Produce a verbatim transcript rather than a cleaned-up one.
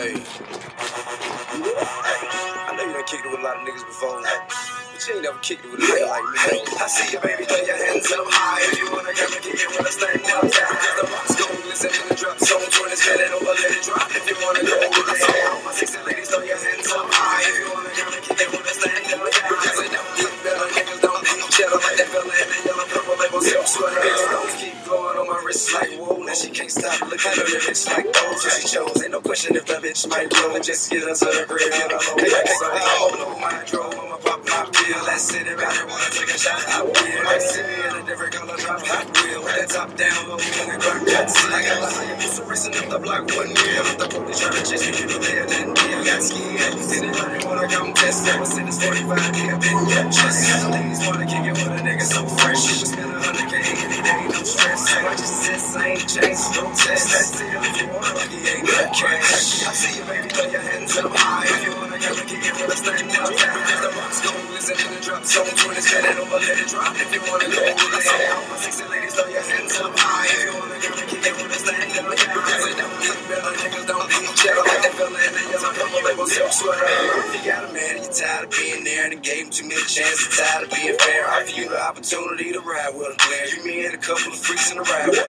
Hey, I know you done kicked it with a lot of niggas before, but you ain't never kicked it with a nigga like me. I see you, baby, throw your hands up high if you wanna come and kick it with us. Stand down, down, cause the rock's gon' listen to the drop. So twenty spin it over, let it drop. If you wanna go with us, all my sexy ladies, throw your hands up high if you wanna come and kick it with us. Stand down, down, cause it don't get better. Niggas don't eat cheddar like that fella in the yellow purple label silk sweater. Stones keep glowing on my wrist like whoa. Now she can't stop looking at the bitch like those. So she chose, ain't no question if the bitch might blow. Just get her to the crib, get her low. Hey, hey, so I blow my drove, I'ma pop my pill. Let's sit it back, wanna take a shot, I will. I see me in a different color, drop hot wheel. With that top down, low, and rock that seal. I got a higher booster racing up the block, one wheel. If the police try to chase me, you know they a didn't deal. Got scared, anybody wanna come test? Ever since forty-five, nigga, been your chest. Ladies wanna kick it with a nigga so fresh. You can spend a hundred K any day, no stress. I just said same chase, no test. That's it, if you wanna lucky, ain't no cash. I see you, baby, throw your hands up high. If you wanna come and kick it with us, stand down, down. Cause the rock's gon' listen to the drop. So twenty spin it over, let it drop. If you wanna go with us, all my sexy ladies, throw your hands up high. If you wanna come and kick it with us, stand down, down. Cause it don't get better, niggas don't eat cheddar like that fella in the yellow purple label silk sweater. If you got a man and you're tired of being there and gave him too many chances, tired of being fair, I view the opportunity to ride with him. Glare you, me, and a couple of freaks in the ride.